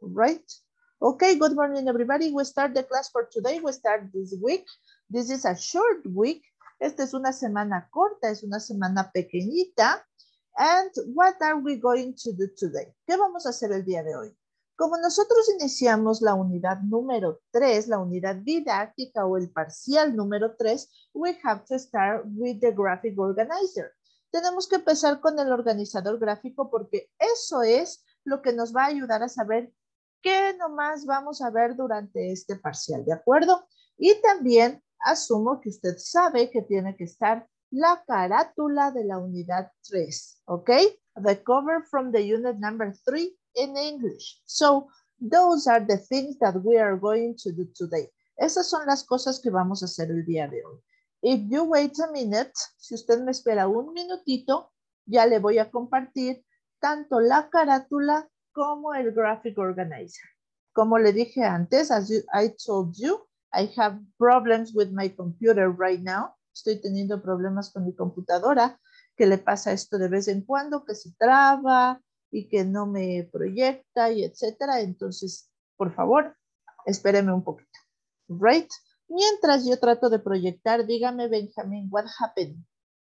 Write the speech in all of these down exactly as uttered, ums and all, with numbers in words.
right? Okay, good morning, everybody. We start the class for today. We start this week. This is a short week. Esta es una semana corta, es una semana pequeñita. And what are we going to do today? ¿Qué vamos a hacer el día de hoy? Como nosotros iniciamos la unidad número tres, la unidad didáctica o el parcial número tres, we have to start with the graphic organizer. Tenemos que empezar con el organizador gráfico porque eso es lo que nos va a ayudar a saber qué nomás vamos a ver durante este parcial, ¿de acuerdo? Y también asumo que usted sabe que tiene que estar la carátula de la unidad tres, ¿ok? The cover from the unit number three in English. So, those are the things that we are going to do today. Esas son las cosas que vamos a hacer el día de hoy. If you wait a minute, si usted me espera un minutito, ya le voy a compartir tanto la carátula como el graphic organizer. Como le dije antes, as you, I told you, I have problems with my computer right now. Estoy teniendo problemas con mi computadora, que le pasa esto de vez en cuando, que se traba y que no me proyecta y etcétera. Entonces, por favor, espéreme un poquito. Right? Mientras yo trato de proyectar, dígame, Benjamín, what happened?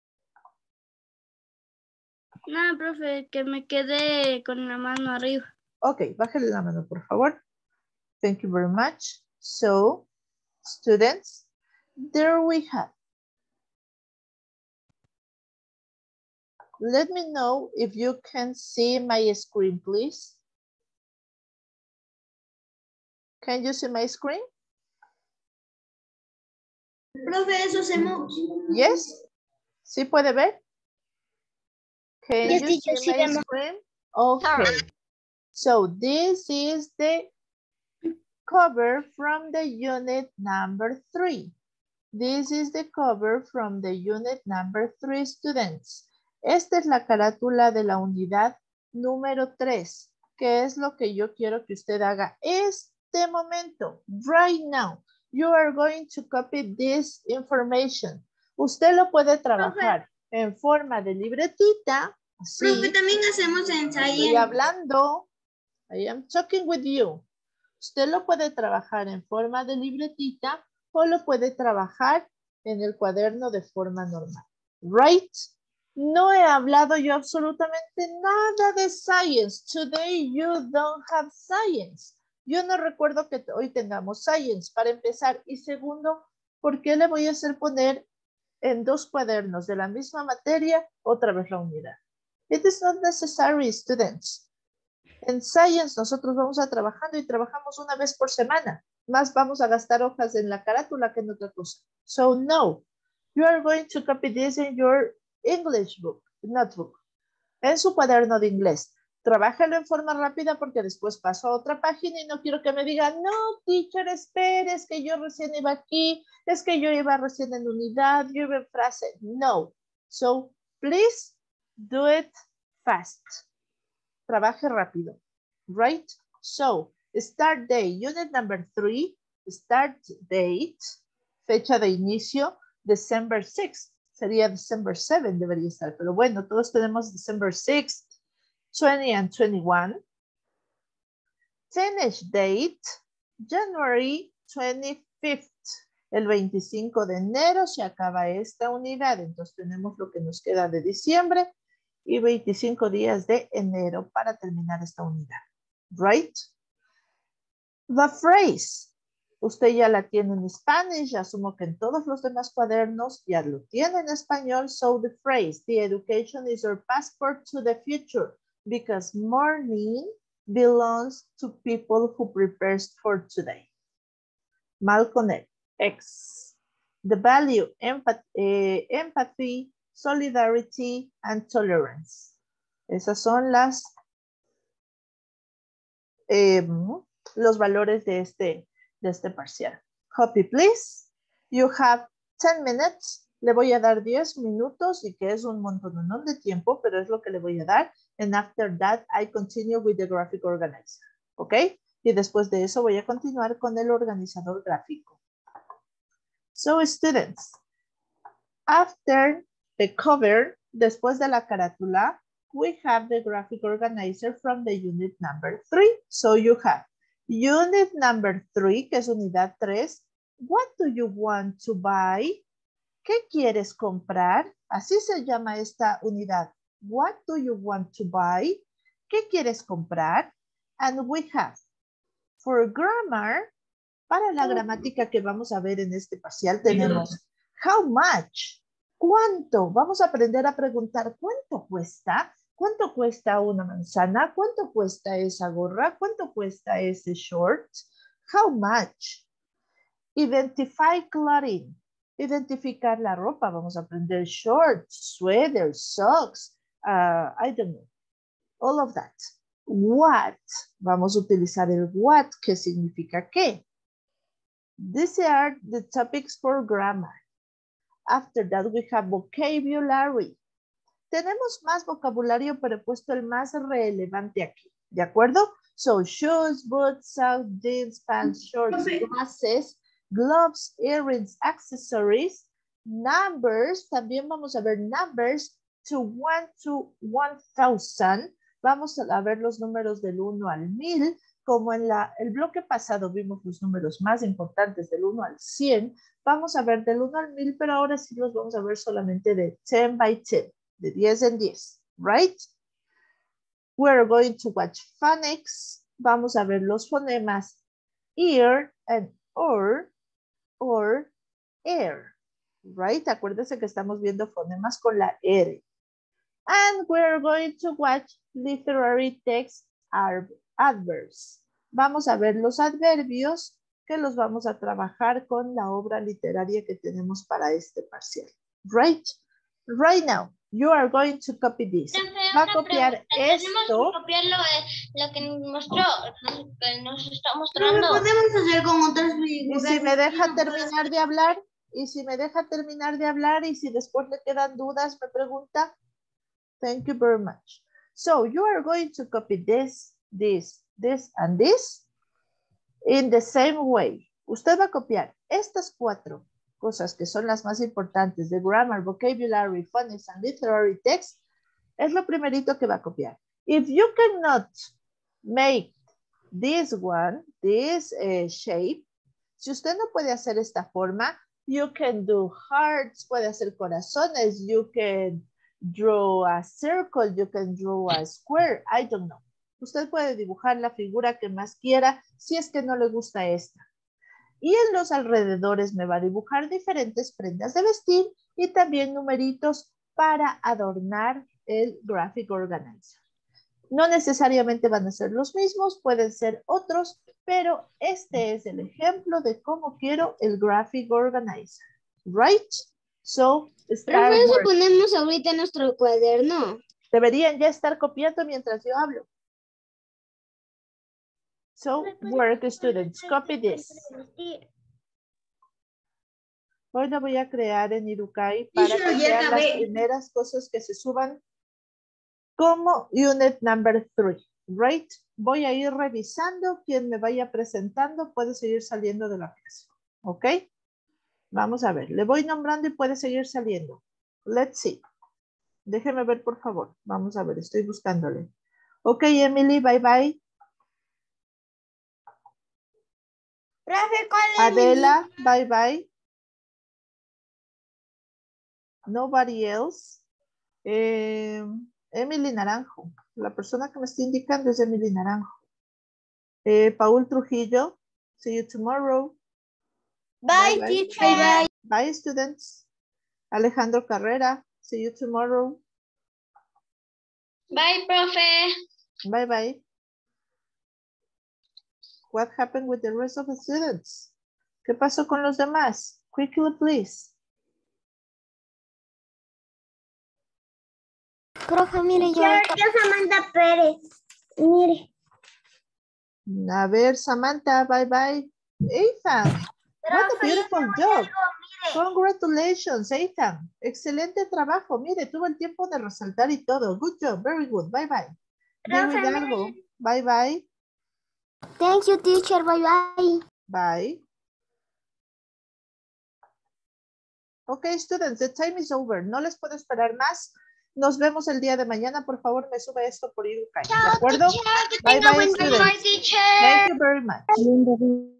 No, profe, que me quedé con la mano arriba. Ok, bájale la mano, por favor. Thank you very much. So, students, there we have. Let me know if you can see my screen, please. Can you see my screen? Profe, eso se moves. Yes. ¿Sí puede ver? Can Yes, you teacher, see sí my vemos. screen? Okay. So this is the cover from the unit number three. This is the cover from the unit number three, students. Esta es la carátula de la unidad número tres. ¿Qué es lo que yo quiero que usted haga este momento? Right now. You are going to copy this information. Usted lo puede trabajar en forma de libretita. Así. Profe, también hacemos ensayo. Estoy hablando. I am talking with you. Usted lo puede trabajar en forma de libretita o lo puede trabajar en el cuaderno de forma normal. Right? No he hablado yo absolutamente nada de science. Today you don't have science. Yo no recuerdo que hoy tengamos science para empezar. Y segundo, ¿por qué le voy a hacer poner en dos cuadernos de la misma materia otra vez la unidad? It is not necessary, students. En science nosotros vamos a trabajando y trabajamos una vez por semana. Más vamos a gastar hojas en la carátula que en otra cosa. So no, you are going to copy this in your English book, notebook. En su cuaderno de inglés. Trabájalo en forma rápida porque después paso a otra página y no quiero que me digan, no, teacher, espere, es que yo recién iba aquí, es que yo iba recién en unidad, yo iba en frase. No. So, please do it fast. Trabaje rápido. Right? So, start day, unit number three, start date, fecha de inicio, December sixth. Sería December seventh, debería estar. Pero bueno, todos tenemos December sixth, twenty and twenty-one. Finish date, January twenty-fifth. El veinticinco de enero se acaba esta unidad. Entonces tenemos lo que nos queda de diciembre y veinticinco días de enero para terminar esta unidad. Right? The phrase. Usted ya la tiene en Spanish. Asumo que en todos los demás cuadernos ya lo tiene en español. So the phrase, the education is your passport to the future because morning belongs to people who prepares for today. Malcolm X. The value, empathy, eh, empathy, solidarity, and tolerance. Esas son las eh, los valores de este, de este parcial. Copy, please. You have ten minutes. Le voy a dar diez minutos y que es un montón de tiempo, pero es lo que le voy a dar. And after that, I continue with the graphic organizer. ¿Ok? Y después de eso voy a continuar con el organizador gráfico. So, students, after the cover, después de la carátula, we have the graphic organizer from the unit number three. So you have Unit number three, que es unidad tres. What do you want to buy? ¿Qué quieres comprar? Así se llama esta unidad. What do you want to buy? ¿Qué quieres comprar? And we have, for grammar, para la gramática que vamos a ver en este parcial, tenemos how much, ¿cuánto? Vamos a aprender a preguntar, ¿cuánto cuesta? ¿Cuánto cuesta una manzana? ¿Cuánto cuesta esa gorra? ¿Cuánto cuesta ese short? How much? Identify clothing. Identificar la ropa. Vamos a aprender shorts, sweaters, socks. Uh, I don't know. All of that. What? Vamos a utilizar el what, que significa qué. These are the topics for grammar. After that, we have vocabulary. Tenemos más vocabulario, pero he puesto el más relevante aquí. ¿De acuerdo? So, shoes, boots, socks, jeans, pants, shorts, glasses, gloves, earrings, accessories, numbers. También vamos a ver numbers to one to one thousand. Vamos a ver los números del uno al mil. Como en la, el bloque pasado vimos los números más importantes del uno al cien. Vamos a ver del uno al mil, pero ahora sí los vamos a ver solamente de ten by ten. De diez en diez, right? We're going to watch phonics. Vamos a ver los fonemas ear and or, or, air, right? Acuérdense que estamos viendo fonemas con la R. And we're going to watch literary text adverbs. Vamos a ver los adverbios que los vamos a trabajar con la obra literaria que tenemos para este parcial, right? Right now. You are going to copy this. Va a copiar esto. Tenemos que copiar lo, lo que nos mostró, lo que nos está mostrando. Lo podemos hacer con otras figuras. Y si me deja terminar de hablar, y si me deja terminar de hablar, y si después le quedan dudas, me pregunta. Thank you very much. So you are going to copy this, this, this, and this in the same way. Usted va a copiar estas cuatro cosas que son las más importantes de grammar, vocabulary, phonics, and literary text, es lo primerito que va a copiar. If you cannot make this one, this uh, shape, si usted no puede hacer esta forma, you can do hearts, puede hacer corazones, you can draw a circle, you can draw a square, I don't know. Usted puede dibujar la figura que más quiera si es que no le gusta esta. Y en los alrededores me va a dibujar diferentes prendas de vestir y también numeritos para adornar el Graphic Organizer. No necesariamente van a ser los mismos, pueden ser otros, pero este es el ejemplo de cómo quiero el Graphic Organizer. Right? So, start Profe, eso working. ponemos ahorita en nuestro cuaderno. Deberían ya estar copiando mientras yo hablo. So, work students, copy this. Hoy lo voy a crear en Irukai para que sean las primeras cosas que se suban como unit number three, right? Voy a ir revisando. Quien me vaya presentando puede seguir saliendo de la clase, ¿ok? Vamos a ver, le voy nombrando y puede seguir saliendo. Let's see. Déjeme ver, por favor. Vamos a ver, estoy buscándole. Ok, Emily, bye bye. Profe, ¿cuál es? Adela, bye bye. Nobody else. Eh, Emily Naranjo. La persona que me está indicando es Emily Naranjo. Eh, Paul Trujillo. See you tomorrow. Bye, bye, teacher. Bye, bye, students. Alejandro Carrera. See you tomorrow. Bye, profe. Bye, bye. What happened with the rest of the students? ¿Qué pasó con los demás? Quickly, please. Profe, mire, yo... Yo, Samantha Pérez. Mire. A ver, Samantha, bye bye. Ethan, what a beautiful job. Congratulations, Ethan. Excelente trabajo. Mire, tuvo el tiempo de resaltar y todo. Good job, very good. Bye bye. David Hidalgo, bye bye. Thank you, teacher. Bye bye. Bye. Okay, students, the time is over. No les puedo esperar más. Nos vemos el día de mañana. Por favor, me sube esto por Irukai. ¿De acuerdo? Bye bye, students. Thank you. very much.